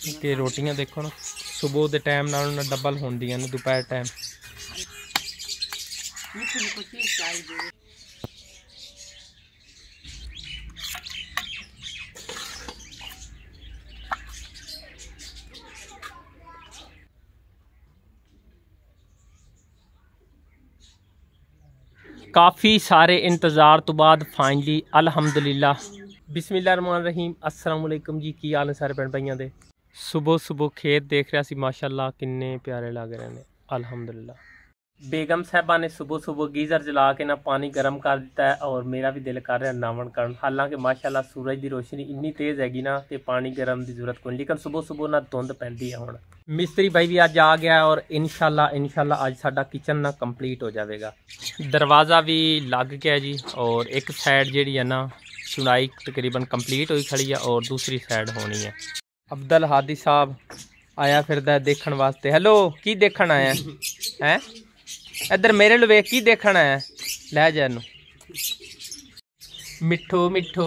कि रोटियां देखो ना सुबह के टाइम नाल डबल होंदियां ने दोपहर टाइम। काफ़ी सारे इंतज़ार तो बाद फाइनली अल्हम्दुलिल्लाह बिस्मिल्लाहिर्रहमानिर्रहीम अस्सलाम वालेकुम जी। की हाल है सारे भैन भाइयों दे। सुबह सुबह खेत देख रहा सी माशाल्लाह किन्ने प्यारे लग रहे हैं अल्हम्दुलिल्लाह। बेगम साहबा ने सुबह सुबह गीज़र जला के ना पानी गर्म कर दिता है और मेरा भी दिल कर रहा नावन करन। हालांकि माशाल्लाह सूरज की रोशनी इन्नी तेज़ हैगी ना कि पानी गर्म की जरूरत कोई, लेकिन सुबह सुबह ना धुंध पैंदी है। हुण मिस्त्री भाई भी अज आ गया और इंशाल्लाह अज साडा किचन ना कंप्लीट हो जाएगा। दरवाज़ा भी लग गया जी और एक साइड जी है ना चुनाई तकरीबन कंप्लीट हुई खड़ी है और दूसरी साइड होनी है। अब्दुल हादी साहब आया फिर देखने वास्ते। हेलो की देखन आया है? इधर मेरे लो वेख की देखना है। लै जा मिठू मिठू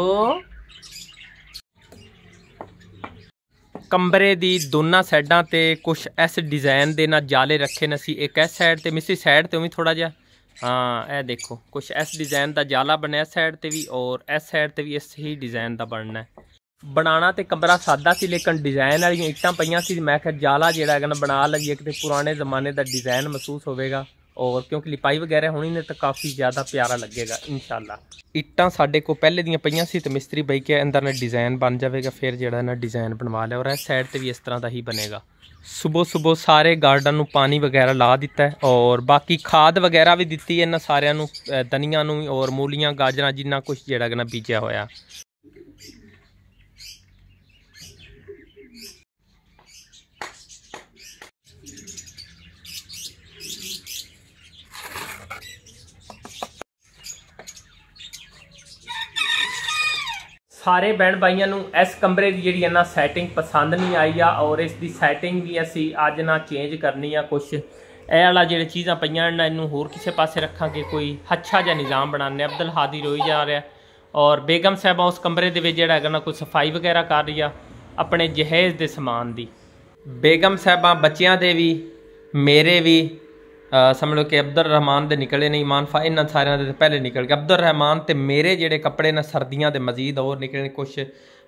कमरे दी दोनों साइडा ते कुछ इस डिजाइन दे ना जाले रखे न सी। एक इस साइड ते मिस्सी साइड ते भी थोड़ा जा हाँ ए देखो कुछ इस डिजाइन का जाला बनया इस साइड ते भी और इस साइड ते भी इस ही डिजाइन का बनना है। बनाना तो कमरा सादा सी लेकिन डिजाइन वाली इट्टां पईयां सी। मैं क्या जाला जिहड़ा है ना बना लईए कि पुराने जमाने का डिजाइन महसूस होगा और क्योंकि लिपाई वगैरह होनी ने तो काफ़ी ज़्यादा प्यारा लगेगा इंशाल्लाह। इट्टां साडे को पहले दियां पईयां सी तो मिस्त्री बई के अंदर ना डिज़ाइन बन जाएगा फिर जिहड़ा ना डिज़ाइन बनवा लिया और इस साइड ते भी इस तरह का ही बनेगा। सुबह सुबह सारे गार्डन नूं पानी वगैरह ला दिता है और बाकी खाद वगैरह भी दिती है इन्हां सारियां नूं धनिया नूं और मूलियां गाजरां जिन्ना कुछ जिहड़ा ना बीजा होया। सारे भैन भाइयों नूं इस कमरे की जी ना सैटिंग पसंद नहीं आई आ और इसकी सैटिंग भी असी अज ना चेंज करनी आ। कुछ यह वाला जो चीज़ां पईयां ना इनू होर किसी पासे रखांगे कोई अच्छा जिहा निज़ाम बनाने। अब्दुल हादी रोई जा रहा और बेगम साहबा उस कमरे के जिहड़ा ना कोई सफाई वगैरह कर रही आ अपने जहेज़ के समान की। बेगम साहबा बच्चों के भी मेरे भी समझ लो कि अब्दुल रहमान दे निकले नहीं ईमान फा इन्होंने सारे दे पहले निकल गए। अब्दुल रहमान ते मेरे जेडे कपड़े ने सर्दियों के मजीद और निकले कुछ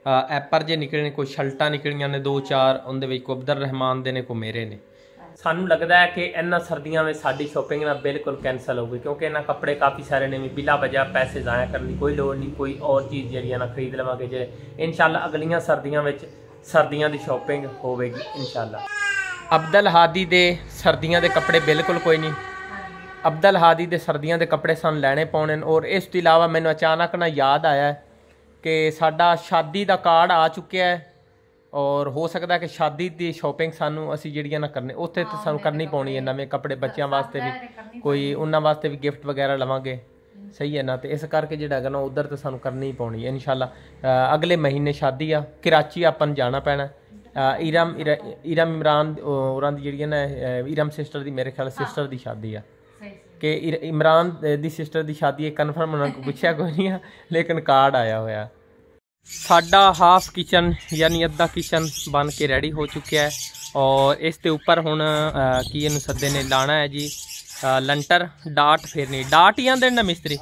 ऐपर जे निकले कुछ शर्टां निकलियां ने 2-4 उनके को अब्दुल रहमान दे ने को मेरे ने। सानू लगता है कि इन्होंने सर्दियों में साड़ी शॉपिंग ना बिल्कुल कैंसल होगी क्योंकि इन्होंने कपड़े काफ़ी सारे ने भी बिला वजह पैसे ज़ाया करने की कोई लोड़ नहीं। कोई और चीज़ जी ना खरीद लवांगे जे इंशाल्लाह अगलियां सर्दियों की शॉपिंग होगी इंशाल्लाह। अब्दुल हादी दे सर्दियों के कपड़े बिल्कुल कोई नहीं। अब्दुल हादी दे सर्दियों के कपड़े सन लैने पाने और इस तो इलावा मैंने अचानक ना याद आया कि साडा शादी का कार्ड आ चुका है और हो सकता है कि शादी की शॉपिंग सानू असी जिहड़ियां ना करने उत्थे तो सानू करनी पौनी है। नवे कपड़े बच्चों वास्ते भी कोई उन्होंने वास्ते भी गिफ्ट वगैरह लवांगे सही है ना। तो इस करके जिहड़ा ना उधर तो सानू करनी ही पौनी है इंशाल्लाह। अगले महीने शादी आ कराची अपन जाना पैना। इरम इमरान और जी ना इरम सिस्टर की मेरे ख्याल सिस्टर की शादी आ कि इमरान दी सिस्टर की शादी है कन्फर्म उन्होंने पूछा कोई नहीं है लेकिन कार्ड आया होया। साडा हाफ किचन यानी अद्धा किचन बन के रेडी हो चुका है और इसके उपर हुण की इनू सदे ने लाना है जी लंटर डाट फेरनी। डाट ही आंदे ना मिस्त्री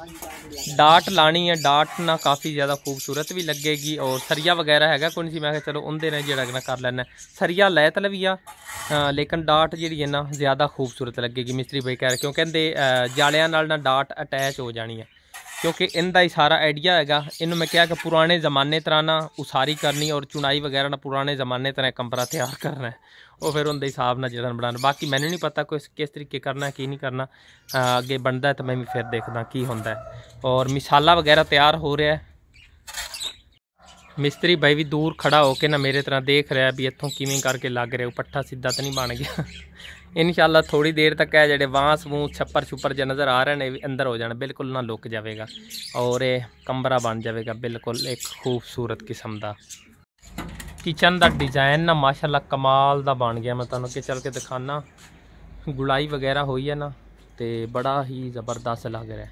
डाट लानी है। डाट ना काफ़ी ज़्यादा खूबसूरत भी लगेगी और सरिया वगैरह है कोई सी। मैं चलो उनके ने जरा कर लेना सरिया लै तल भी आ लेकिन डाट जी है ना ज़्यादा खूबसूरत लगेगी मिस्त्री भाई कह रहे क्यों कहते जालियां नाल ना डाट अटैच हो जानी है क्योंकि इनका ही सारा आइडिया है। इनू मैं क्या कि पुराने ज़माने तरह ना उसारी करनी और चुनाई वगैरह ना पुराने ज़माने तरह कमरा तैयार करना है और फिर उनके हिसाब ना जड़न बनाना। बाकी मैंने नहीं पता किस तरीके करना की नहीं करना अगे बनता है तो मैं भी फिर देखदा की होंदा है। और मिसाला वगैरह तैयार हो रहा है। मिस्त्री भाई भी दूर खड़ा होकर ना मेरे तरह देख रहा है भी इतों किवें करके लग रहा पट्ठा सीधा तो नहीं बन गया। इंशाल्लाह थोड़ी देर तक है जो बांस बूंस छप्पर छुप्पर जो नज़र आ रहे हैं अंदर हो जाना बिल्कुल ना लुक जाएगा और ये कमरा बन जाएगा बिल्कुल एक खूबसूरत किस्म का। किचन का डिज़ाइन ना माशाल्लाह कमाल का बन गया। मैं तुहानूं चल के दिखाना गुलाई वगैरह हुई है ना तो बड़ा ही ज़बरदस्त लग रहा है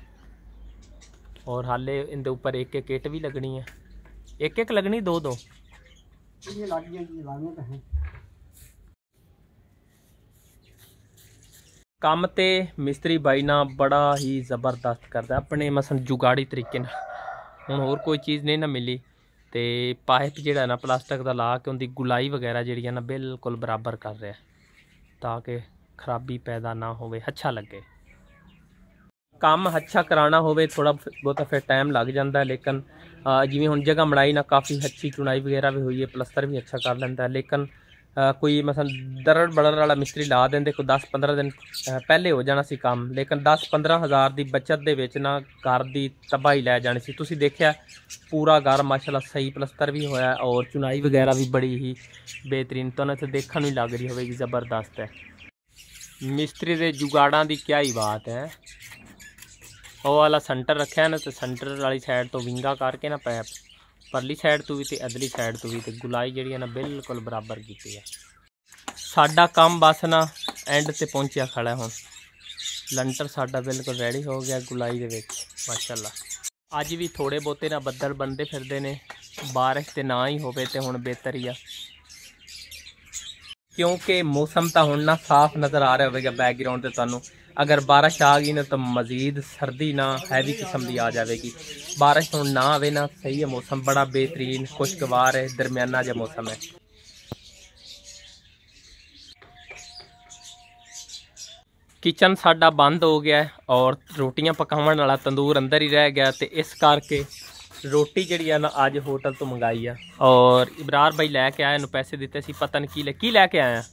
और हाले इनके उपर एक एक इट भी लगनी है। एक लगनी दो ਕੰਮ ਤੇ ਮਿਸਤਰੀ ਬਾਈ ਨਾਲ ਬੜਾ ਹੀ ਜ਼ਬਰਦਸਤ ਕਰਦਾ ਆਪਣੇ ਮਸਲ ਜੁਗਾੜੀ ਤਰੀਕੇ ਨਾਲ। ਹੁਣ ਹੋਰ ਕੋਈ ਚੀਜ਼ ਨਹੀਂ ਨਾ ਮਿਲੀ ਤੇ ਪਾਈਪ ਜਿਹੜਾ ਨਾ ਪਲਾਸਟਿਕ ਦਾ ਲਾ ਕੇ ਉਹਦੀ ਗੁਲਾਈ ਵਗੈਰਾ ਜਿਹੜੀ ਨਾ ਬਿਲਕੁਲ ਬਰਾਬਰ ਕਰ ਰਿਹਾ ਤਾਂ ਕਿ ਖਰਾਬੀ ਪੈਦਾ ਨਾ ਹੋਵੇ, ਅੱਛਾ ਲੱਗੇ। ਕੰਮ ਅੱਛਾ ਕਰਾਉਣਾ ਹੋਵੇ ਥੋੜਾ ਬਹੁਤਾ ਫਿਰ ਟਾਈਮ ਲੱਗ ਜਾਂਦਾ, ਲੇਕਿन ਜਿਵੇਂ ਹੁਣ ਜਗ੍ਹਾ ਬਣਾਈ ਨਾ ਕਾफ़ी अच्छी चुनाई वगैरह भी हुई है, प्लस्तर भी अच्छा कर लेंदा है, लेकिन कोई मसल दरड़ बड़न वाला मिस्त्री ला देंगे कोई 10-15 दिन पहले हो जाना सी काम, लेकिन 10-15 हज़ार की बचत दे विच ना घर की तबाही लै जानी सी। तुसीं देखिया पूरा घर माशाल्लाह सही प्लस्तर भी होया और चुनाई वगैरह भी बड़ी ही बेहतरीन, तो इत्थे देखने भी लग रही होगी ज़बरदस्त है। मिस्त्री के जुगाड़ां की क्या ही बात है। वो वाला सेंटर रखा ना, तो सेंटर वाली साइड तो विंगा करके ना पैप परली साइड तो भी तो अदली साइड तो भी तो गुलाई जी ना बिल्कुल बराबर की है। साडा काम बस ना एंड ते पहुंचा खड़ा, हुण लंटर साडा बिल्कुल रेडी हो गया गुलाई दे विच माशाल्लाह। अज भी थोड़े बहुते ना बदल बनते फिरदे ने, बारिश ते ना ही होवे ते हुण बेहतर ही आ, क्योंकि मौसम तो हुण ना साफ नज़र आ रहा होगा बैकग्राउंड से तुहानूं। अगर बारिश आ गई ना तो मज़ीद सर्दी ना हैवी किस्म की आ जाएगी। बारिश हुण ना आवे ना सही है, मौसम बड़ा बेहतरीन खुशगवार है, दरमियाना जहा मौसम है। किचन साडा बंद हो गया है और रोटियां पकाने वाला तंदूर अंदर ही रह गया, तो इस करके रोटी जी है ना अज होटल तो मंगाई है। और इबरार भाई लैके आया, पैसे दिते सी, पता नहीं की लैके आया,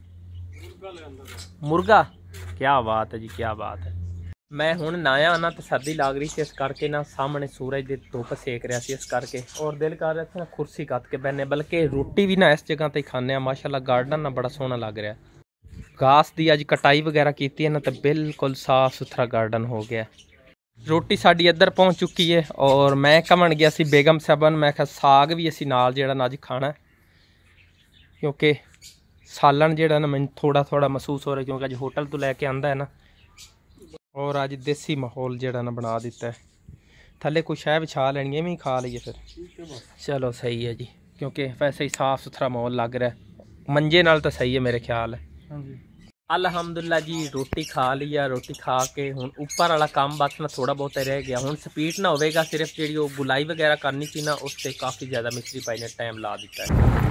मुर्गा। क्या बात है जी, क्या बात है। मैं हुण नाया ना तो सर्दी लग रही थी, इस करके ना सामने सूरज की धुप सेक रहा सी, इस करके और दिल कर रहा था कुर्सी कत के बहने, बल्कि रोटी भी ना इस जगह पर खाने माशाल्लाह। गार्डन ना बड़ा सोहना लग रहा है, घास की अज कटाई वगैरह की है ना, तो बिल्कुल साफ सुथरा गार्डन हो गया। रोटी साड़ी इधर पहुँच चुकी है और मैं घमन गया सी बेगम साहबन, मैं क्या साग भी असी नाल जेड़ा ना अज खाना, क्योंकि सालन जेड़ा ना मैं थोड़ा थोड़ा महसूस हो रहा है, क्योंकि अज होटल तो लैके आंदा है ना, और अज देसी माहौल जेड़ा ना बना दिता है। थले कुछ है बिछा लेनी है, मैं खा लीए फिर, चलो सही है जी, क्योंकि वैसे ही साफ सुथरा माहौल लग रहा है, मंजे नाल तो सही है मेरे ख्याल है। अल्हम्दुलिल्लाह जी रोटी खा लिया, रोटी खा के हुण ऊपर वाला काम बस ना थोड़ा बहुत रह गया, हुण स्पीड ना होगा, सिर्फ जी गुलाई वगैरह करनी थी ना उस पर काफ़ी ज़्यादा मिस्त्री भाई ने टाइम ला दिता है।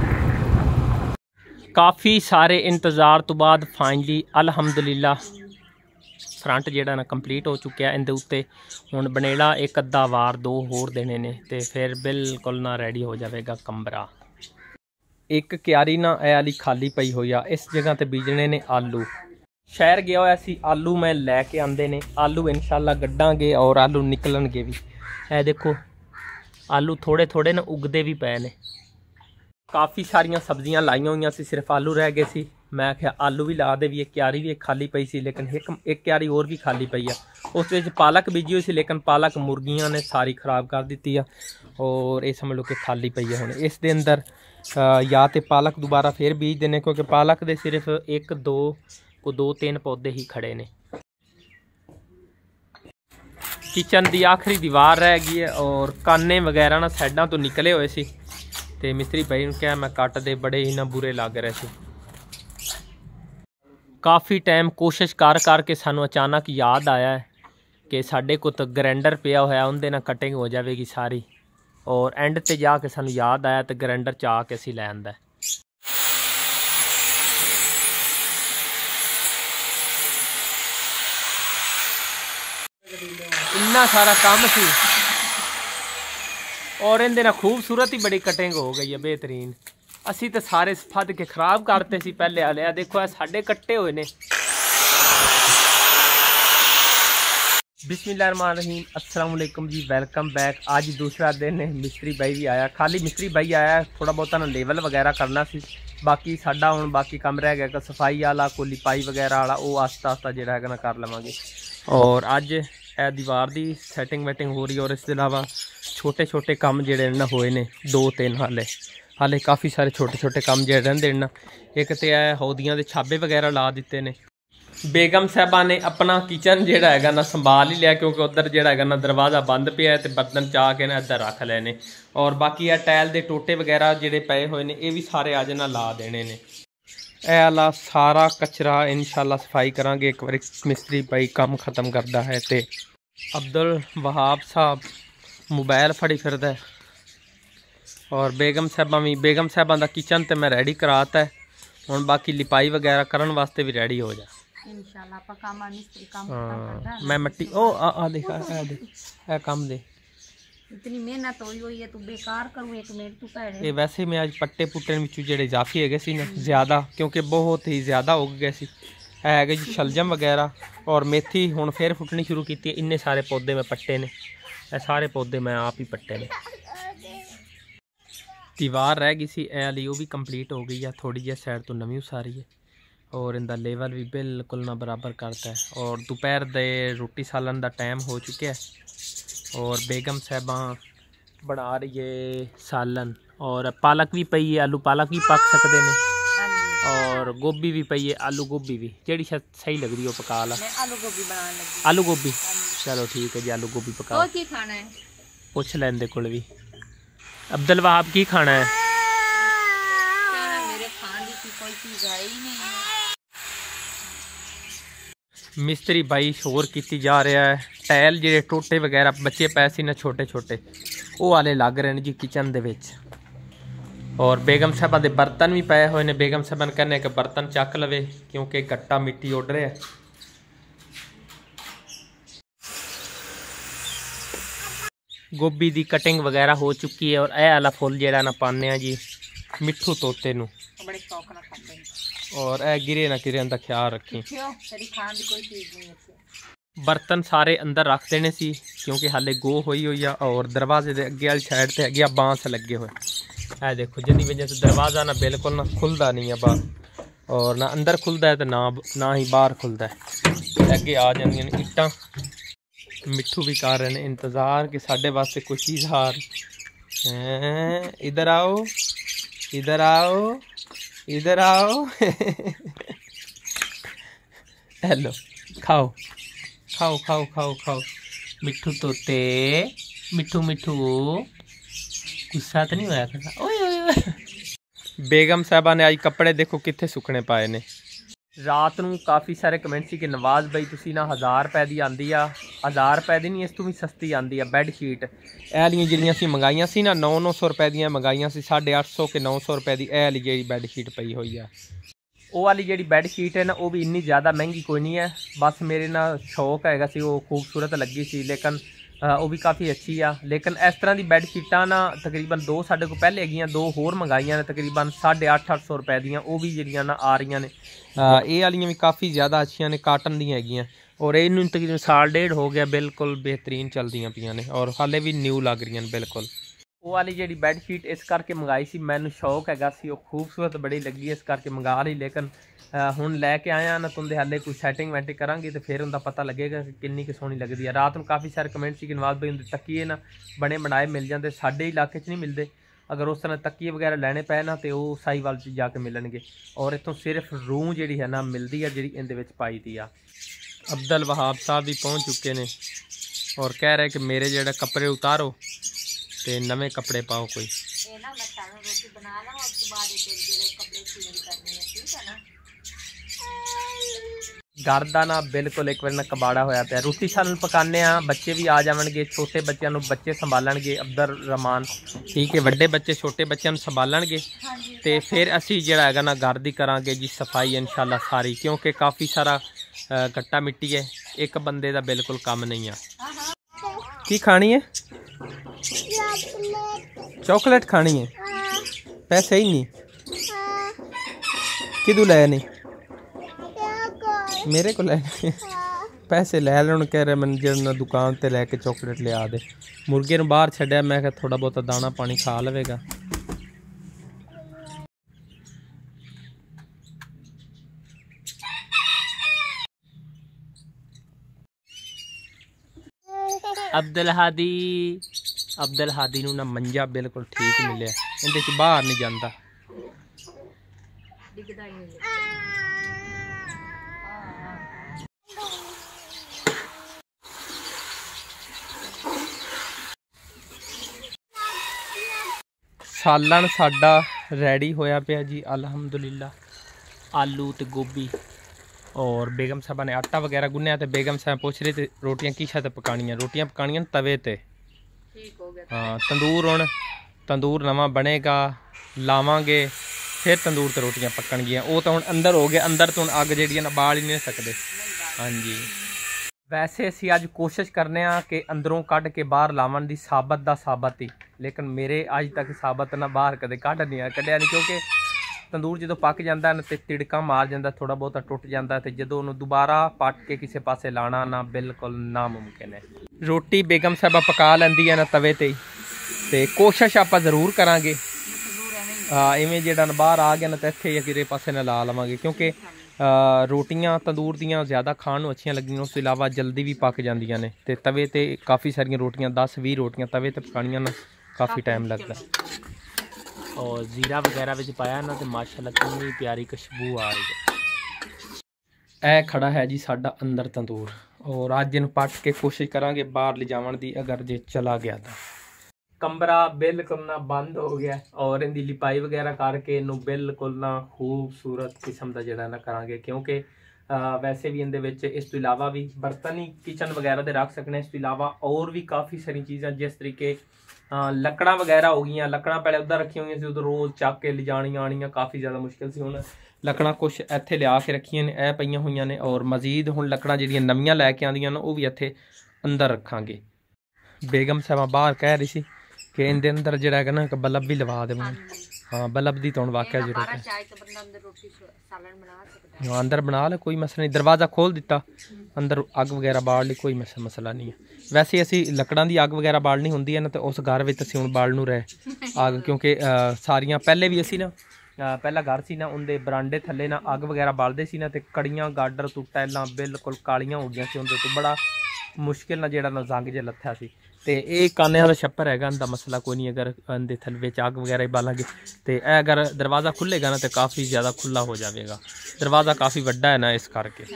काफ़ी सारे इंतज़ार तो बाद फाइनली अल्हम्दुलिल्लाह फ्रंट जेड़ा ना कंप्लीट हो चुका है। इनके उत्ते हुण बनेड़ा एक अद्धा वार 2 होर देने ने, तो फिर बिल्कुल ना रेडी हो जाएगा कमरा। एक क्यारी ना ए वाली खाली पई हुई आ, इस जगह ते बीजने ने आलू। शहर गया होया सी, आलू मैं लैके आंदे ने, आलू इंशाल्लाह गड्डांगे और आलू निकलणगे भी। ए देखो आलू थोड़े थोड़े ना उगदे भी पे ने। काफ़ी सारिया सब्जियां लाइया हुई सी, सिर्फ आलू रह गए सी। मैं क्या आलू भी ला दे, भी एक क्यारी भी एक खाली पई सी, लेकिन एक क्यारी और भी खाली पई है। उस पालक बीजी हुई सी, लेकिन पालक मुर्गियां ने सारी खराब कर दी है और ये समझ लो कि खाली पई है। हुण इस दे अंदर या तो पालक दोबारा फिर बीज देने, क्योंकि पालक दे सिर्फ 1-2 पौधे ही खड़े ने। किचन की आखिरी दीवार रह गई है और काने वगैरह ना साइडा तो निकले हुए सी, ते मिस्त्री भाई ने कहा मैं कट दे, बड़े ही ना बुरे लग रहे थे। काफ़ी टाइम कोशिश कर करके सानू अचानक याद आया है कि साढ़े को तो ग्राइंडर पिया होया, उनके ना कटिंग हो जाएगी सारी, और एंड ते जाके सानू याद आया तो ग्राइंडर चा के असी लै आंदा। इन्ना सारा काम सी और इनके ना खूबसूरत ही बड़ी कटिंग हो गई है, बेहतरीन। असी तो सारे फद के खराब करते सी पहले वाले, देखो साढ़े कट्टे हुए ने। बिस्मिल्लाहिर्रहमानिर्रहीम, अस्सलाम वालेकुम जी, वेलकम बैक। आज दूसरा दिन है, मिस्त्री भाई भी आया, खाली मिस्त्री भाई आया थोड़ा बहुत ना लेवल वगैरह करना सी, बाकी साडा हुण बाकी काम रह गया सफाई वाला, कोई लिपाई वगैरह वाला, वो आस्ता आस्ता जो है ना कर लवांगे। और अज ए दीवार की सैटिंग वैटिंग हो रही है, और इसके अलावा छोटे छोटे काम जोड़े ना होए ने 2-3 हाले काफ़ी सारे छोटे छोटे काम जो रहिंदे ना। एक तो है हौदियां दे छाबे वगैरह ला दिते ने, बेगम साहबा ने अपना किचन जिहड़ा हैगा ना संभाल ही लिया, क्योंकि उधर जिहड़ा हैगा ना दरवाज़ा बंद पिया है, तो बर्तन चाह के ना इधर रख लेने। और बाकी आ टाइल के टोटे वगैरह जिहड़े पए हुए ने, ये भी सारे अज ना ला देने ने। ए आला सारा कचरा इंशाल्लाह सफाई करांगे एक बार मिस्त्री भाई काम खत्म करता है। तो अब्दुल वहाब साहब मोबाइल फड़ी फिरदा है, और बेगम साहबा का किचन तो मैं रेडी कराता है, हुण बाकी लिपाई वगैरह करन वास्ते भी रेडी हो जा इंशाल्लाह। आपा काम मिस्त्री काम करता है। मैं मट्टी ओ आ देखा ए काम दे, इतनी मेहनत हुई है, तू बेकार करूँ एक मिनट तू कह ये वैसे मैं आज पट्टे पुट्टे विचों जेडे इजाफी है सी ना ज़्यादा, क्योंकि बहुत ही ज़्यादा हो गए सी है जी शलजम वगैरह और मेथी हुण फिर फुटनी शुरू की। इन्ने सारे पौधे मैं पट्टे ने, ये सारे पौधे मैं आप ही पट्टे ने। दीवार रह गई सी ए वाली, वो भी कंप्लीट हो गई है, थोड़ी जी साइड तो नवी उसारी है, और इनका लेवल भी बिल्कुल ना बराबर करता है। और दोपहर दे रोटी सालन का टाइम हो चुका है, और बेगम साहबा बना रही है सालन, और पालक भी पई है, आलू पालक भी पक सकते हैं, और गोभी भी पई है, आलू गोभी भी जी सही लग रही है पका ला। आलू गोभी बनाने लगी। आलू गोभी चलो ठीक है जी, आलू गोभी पका। तो की खाना है पूछ लेंदे कोल भी। अब्दुल वहाब की खाना है? मेरे खाने की कोई चीज है ही नहीं। मिस्त्री भाई शोर की जा रहा है, टाइल जे टोटे वगैरह बच्चे पैसे ना छोटे छोटे वो वाले लग रहे हैं जी किचन दे विच। और बेगम साहबा के बर्तन भी पए हुए ने, बेगम साहबा ने कहने कि बर्तन चक लवे क्योंकि गट्टा मिट्टी उड़ रहा है। गोभी की कटिंग वगैरह हो चुकी है, और यह वाला फुल जेड़ा ना पाने जी मिठू तोते नू, बड़े शौक ना खाते हैं। और ए गिरे ना गिरे का ख्याल रखी। तेरी खान की कोई चीज नहीं है। बर्तन सारे अंदर रख देने सी क्योंकि हाले गो हुई हुई है, और दरवाजे के अगे वाली साइड से अगे बांस लगे हुए है। देखो जिंदी वजह से दरवाज़ा ना बिल्कुल ना खुलता नहीं है बाहर, और ना अंदर खुलता है तो ना ही बाहर खुलता है। अगे आ जाएंगे इट्टां। मिठू भी कर रहे हैं इंतज़ार कि साढ़े वास्ते कोई चीज़ हार। इधर आओ इधर आओ इधर आओ। हेलो खाओ खाओ खाओ खाओ खाओ। मिठू तोते मिठू मिठू गुस्सा तो नहीं होया था। ओए बेगम साहबा ने आज कपड़े देखो कितने सुकने पाए ने। रात ਨੂੰ काफ़ी सारे कमेंट सी कि नवाज भाई तुसी ना 1000 रुपए की आंदी आ, 1000 रुपए की नहीं इस तो भी सस्ती आंदी आ बैडशीट। ਇਹ ਵਾਲੀਆਂ ਜਿਹੜੀਆਂ ਅਸੀਂ ਮੰਗਾਈਆਂ ਸੀ ਨਾ 900 रुपए ਦੀਆਂ ਮੰਗਾਈਆਂ ਸੀ, 850 के 900 रुपए ਦੀ ਇਹ ਵਾਲੀ ਜਿਹੜੀ ਬੈਡਸ਼ੀਟ ਪਈ ਹੋਈ ਆ। ਉਹ ਵਾਲੀ ਜਿਹੜੀ ਬੈਡਸ਼ੀਟ ਹੈ ਨਾ ਉਹ ਵੀ ਇੰਨੀ ਜ਼ਿਆਦਾ ਮਹਿੰਗੀ ਕੋਈ ਨਹੀਂ ਹੈ, ਬਸ ਮੇਰੇ ਨਾਲ ਸ਼ੌਕ ਹੈਗਾ ਸੀ, ਉਹ ਖੂਬਸੂਰਤ ਲੱਗੀ ਸੀ, ਲੇਕਿन ਉਹ ਵੀ ਕਾफ़ੀ ਅੱਛੀ ਆ। ਲੇਕਿन ਇਸ ਤਰ੍ਹਾਂ ਦੀ ਬੈਡਸ਼ੀਟਾਂ ਨਾ ਤਕਰੀਬਨ 2 ਸਾਡੇ ਕੋਲ ਪਹਿਲੇ ਹੈਗੀਆਂ, 2 ਹੋਰ ਮੰਗਾਈਆਂ ਨੇ ਤਕਰੀਬਨ 850 रुपए ਦੀਆਂ, ਉਹ ਵੀ ਜਿਹੜੀਆਂ ਨਾ ਆ ਰਹੀਆਂ ਨੇ। ਇਹ ਵਾਲੀਆਂ ਵੀ ਕਾफ़ी ज़्यादा ਅੱਛੀਆਂ ਨੇ, ਕਾਟਨ ਦੀਆਂ ਹੈਗੀਆਂ, और इनू तकरीबन 1.5 साल हो गया, बिल्कुल बेहतरीन चलदियाँ पियाँ ने, और हाले भी न्यू लग रही हैं बिल्कुल। वो वाली जी बैडशीट इस करके मंगाई सी, मैनू शौक हैगा सी, वो खूबसूरत बड़ी लगी इस करके मंगा ली, लेकिन हुण लैके आया ना तुंदे हाले कोई सैटिंग वैटिंग करांगे तो फिर उनका पता लगेगा कि कितनी कि सोहनी लगती है। रात में काफ़ी सारे कमेंट सी कि नवाज भाई उनके तकिए ना बने बनाए मिल जाते, साडे इलाके च नहीं मिलते। अगर उस तरह तकिए वगैरह लैने पे ना तो वो साहीवाल च जाके मिलणगे, और इतों सिर्फ रूह जी है ना मिलती है जी इहदे विच पाई दी आ। अब्दुल वहाब साहब भी पहुँच चुके हैं और कह रहे कि मेरे जेड़ा कपड़े उतारो ते नवे कपड़े पाओ कोई। घर का ना बिल्कुल एक बार ना कबाड़ा होया पिया। रोटी सानू पकाने बच्चे भी आ जाएंगे, छोटे बच्चों बच्चे संभालणगे, अब्दुल रहमान ठीक है, वड्डे बच्चे छोटे बच्चों संभालणगे, तो फिर असी जिहड़ा हैगा ना घर दी करांगे जी सफाई इंशाल्लाह सारी, क्योंकि काफ़ी सारा गट्टा मिट्टी है, एक बंदे का बिल्कुल काम नहीं है। की खानी है? चॉकलेट खानी है? पैसे ही नहीं किदू लै नहीं मेरे को लेने पैसे लै लैन, कह रहे मैं जो दुकान ते लैके चॉकलेट लिया दे। मुर्गे नूं बाहर छड्डिया, मैं कहा थोड़ा बहुत दाना पानी खा लवेगा। अब्दुल हादी नूं ना मंजा बिल्कुल ठीक मिले, इहदे च बाहर नहीं जाता। सालन साडा रेडी होया पिया जी अलहमदुलिल्ला। आलू ते गोभी और बेगम साहबा ने आटा वगैरह गुन्निया तो बेगम साहब पूछ रही थी रोटियां की शायद पकानियां। रोटियां पकानियां तवे ते। ठीक हो गया। हाँ तंदूर हुण तंदूर नवा बनेगा लावांगे फिर तंदूर ते रोटियां पकणगियां। वो तो हुण अंदर हो गया, अंदर तो हुण अग जिहड़ी ना बाल ही नहीं सकते। हाँ जी वैसे असी अज कोशिश करने कि अंदरों कढ़ के बाहर लावन दी साबत दा साबत ही, लेकिन मेरे अज तक साबत ना बाहर कदे कढ़ नहीं कढ़िया नहीं, क्योंकि तंदूर जो पक जाता है तो तिड़का मार जाता, थोड़ा बहुत टुट जाता है, तो जो उन्होंने दोबारा पट के किसी पासे लाना ना बिल्कुल नामुमकिन है। रोटी बेगम साहबा पका लैंदी है ना तवे ते ही, तो कोशिश आप जरूर करांगे। हाँ इवें जो बाहर आ गया ना तो इत्थे अगले पासे ना ला लवांगे, क्योंकि रोटियां तंदूर दियां ज़्यादा खाण नूं अच्छियां लगदियां, उस तो इलावा जल्दी भी पक जांदियां ने। ते तवे ते काफ़ी सारियां रोटियां 10-20 रोटियां तवे ते पकानियां ना काफ़ी टाइम लगता। और जीरा वगैरह विच पाया ना तो माशाल्लाह कितनी प्यारी खुशबू आ रही है। ए खड़ा है जी साडा अंदर तंदूर, और अज इहनूं पट के कोशिश करांगे बाहर ले जावन दी, अगर जे चला गया तो। कमरा बिल्कुल ना बंद हो गया और इनकी लिपाई वगैरह करके इनू बिल्कुल ना खूबसूरत किस्म का जोड़ा ना करांगे, क्योंकि वैसे भी इनदे विच इस तो इलावा भी बर्तन ही किचन वगैरह दे रख सकने, इस तो इलावा और भी काफ़ी सारी चीज़ां जिस तरीके लकड़ा वगैरह हो गई। लकड़ा पहले उधर रखी हुई सी, उधर रोज़ चक के ले जानियां आनियां काफ़ी ज़्यादा मुश्किल से। हुण लकड़ा कुछ इत्थे लिया के रखियां ने, ए पईयां हुईयां ने, और मजीद हुण लकड़ा जिहड़ियां नवीआं लैके आंदियां ने वो भी इत्थे अंदर रखांगे। बेगम साहबा बाहर कह रही सी कि इनके अंदर जो है ना एक बल्ब भी लवा दे। हाँ बल्ब की तो हम वाकई जरूरत है। हाँ अंदर बना ले कोई मसला नहीं, दरवाज़ा खोल दिता अंदर अग वगैरह बाल ली कोई मसला नहीं है। वैसे असी लकड़ां दी अग वगैरह बालनी होंदी है ना, तो उस घर में असीं हुण बालनू रहे अग, क्योंकि सारियां पहले भी असी ना पहला घर सी ना उनके बरांडे थले ना अग वगैरह बालते सी ना, तो कड़ियां गाडर तो टाइलां बिल्कुल कालियां हो गई सी उनके तो, बड़ा मुश्किल ना जेड़ा ना जंग जे लथया सी। तो ये काने वाला छप्पर है, इनका मसला कोई नहीं, अगर इनके थले अग वगैरह बालांगे तो यह अगर दरवाज़ा खुलेगा ना तो काफ़ी ज़्यादा खुला हो जाएगा। दरवाज़ा काफ़ी वड्डा है ना इस करके।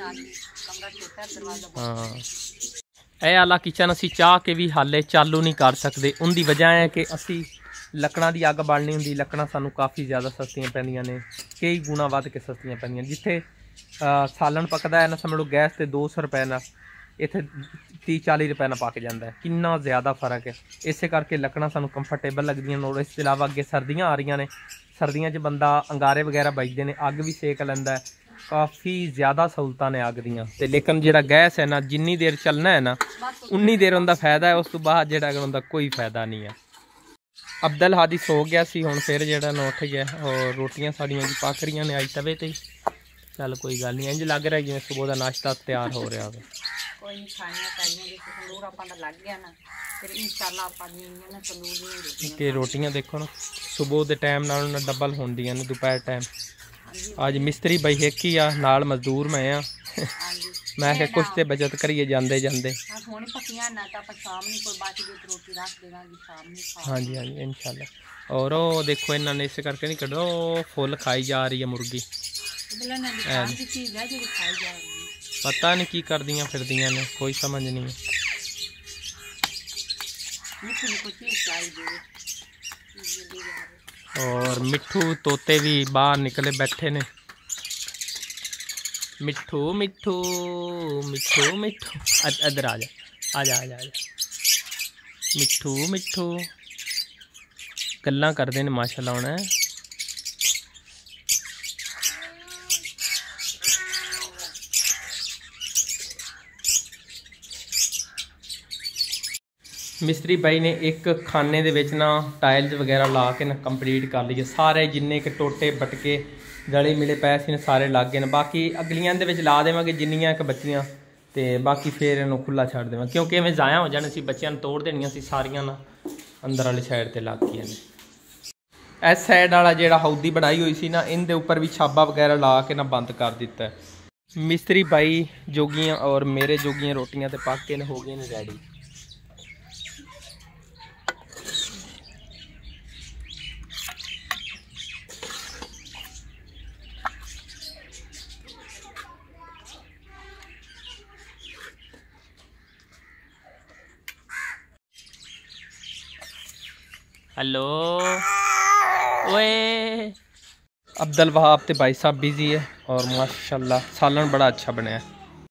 हाँ यह आला किचन असी चाह के भी हाले चालू नहीं कर सकते, उनकी वजह है कि असी लकड़ां दी अग बालनी होंदी, लकड़ां सानू काफ़ी ज़्यादा सस्तियां पैंदियां ने, कई गुणा वध के सस्तियां पैंदियां। जिथे सालन पकदा है ना समझ लो गैस ते 200 रुपए ना, इत्थे 30-40 रुपए ना पक जाता है, कितना ज़्यादा फर्क है। इस करके लकड़ां सानू कंफर्टेबल लगदियां। और इस अलावा अगे सर्दियां आ रही ने, सर्दियों च बंदा अंगारे वगैरह बजते हैं, अग भी सेक लैंदा है, काफ़ी ज़्यादा सहूलतां ने अग दियां। ते लेकिन जिहड़ा गैस है ना जिन्नी देर चलना है ना उन्नी देर उनका फायदा है, उस तो बाद जिहड़ा उनका कोई फायदा नहीं है। अब्दुल हादी सो गया सी, हुण फिर जिहड़ा ना उठ गया, और रोटियां साड़ियां जी पक रही ने अज तवे ते। चल कोई गल नहीं, इंज लग रहा है जिवें सुबह का नाश्ता तैयार हो रहा है। कोई नहीं खानियां पैनियां जिस तंदूर आपां दा लग गया ना फिर इंशाल्लाह आपां दी ना तंदूर दी रोटियां कि रोटियां देखो ना सुबह के टाइम नाल ना डबल होंदियां ने दोपहर टाइम। अज मिस्त्री बई एक ही आ, नाल मजदूर मैं आ। मैं क्या कुछ तो बचत करिए जाते जाते। हाँ जी हाँ जी इंशाल्लाह। और वो देखो इन्होंने इस करके नहीं कढ़ो, फुल खाई जा रही है मुर्गी, पता नहीं की कर दियां फिरदियां ने, कोई समझ नहीं है। और मिठू तोते भी बाहर निकले बैठे ने, मिठू मिठू मिठू मिठू इधर आ जा आ जा आ जा आ जा। मिठू मिठू गल्लां करते हैं माशाल्लाह। होना मिस्त्री भाई ने एक खाने दे विच ना टाइल्स वगैरह ला के ना कंप्लीट कर ली, सारे जिन्ने के टोटे बटके गले मिले पैसे ने सारे लग गए। बाकी अगलियां दे विच ला देवांगे जिन्नियां क बच्चियां, ते बाकी फिर इन्हूं खुला छड़ देवांगे, क्योंकि इवें ज़ाया हो जाने सी, बच्चियां नूं तोड़ देनियां सी सारियां ना अंदर वाली साइड ते लग गई ने। इस साइड वाला जिहड़ा हौदी बनाई हुई सी ना इनके उपर भी छाबा वगैरह ला के ना बंद कर दिता है। मिस्त्री भाई जोगियां और मेरे जोगियां रोटियां ते पक के हो गए ने रेडी। हेलो ओए अब्दुल वहाब ते भाई साहब बिजी है और माशाल्लाह सालन बड़ा अच्छा बनया है।